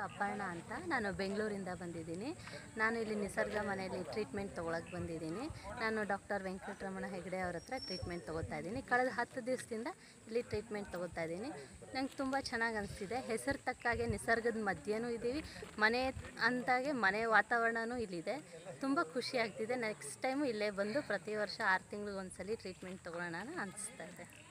ಅಪರ್ಣ ಅಂತ. ನಾನು ಬೆಂಗಳೂರಿಂದ ಬಂದಿದ್ದೀನಿ. ನಾನು ಇಲ್ಲಿ ನಿಸರ್ಗ ಮನೆಯಲ್ಲಿ ಟ್ರೀಟ್ಮೆಂಟ್ ತೊಗೊಳಕ್ಕೆ ಬಂದಿದ್ದೀನಿ. ನಾನು ಡಾಕ್ಟರ್ ವೆಂಕಟರಮಣ ಹೆಗಡೆ ಅವ್ರ ಹತ್ರ ಟ್ರೀಟ್ಮೆಂಟ್ ತೊಗೋತಾ ಇದ್ದೀನಿ. ಕಳೆದ 10 ದಿವಸದಿಂದ ಇಲ್ಲಿ ಟ್ರೀಟ್ಮೆಂಟ್ ತೊಗೋತಾ ಇದ್ದೀನಿ. ನಂಗೆ ತುಂಬ ಚೆನ್ನಾಗಿ ಅನಿಸ್ತಿದೆ. ಹೆಸರು ತಕ್ಕಾಗೆ ನಿಸರ್ಗದ ಮಧ್ಯೆನೂ ಇದ್ದೀವಿ, ಮನೆ ಅಂತಾಗೆ ಮನೆ ವಾತಾವರಣವೂ ಇಲ್ಲಿದೆ. ತುಂಬ ಖುಷಿ ಆಗ್ತಿದೆ. ನೆಕ್ಸ್ಟ್ ಟೈಮು ಇಲ್ಲೇ ಬಂದು ಪ್ರತಿ ವರ್ಷ 6 ತಿಂಗಳಿಗೊಂದ್ಸಲಿ ಟ್ರೀಟ್ಮೆಂಟ್ ತೊಗೊಳ್ಳೋಣ ಅನಿಸ್ತಾ ಇದೆ.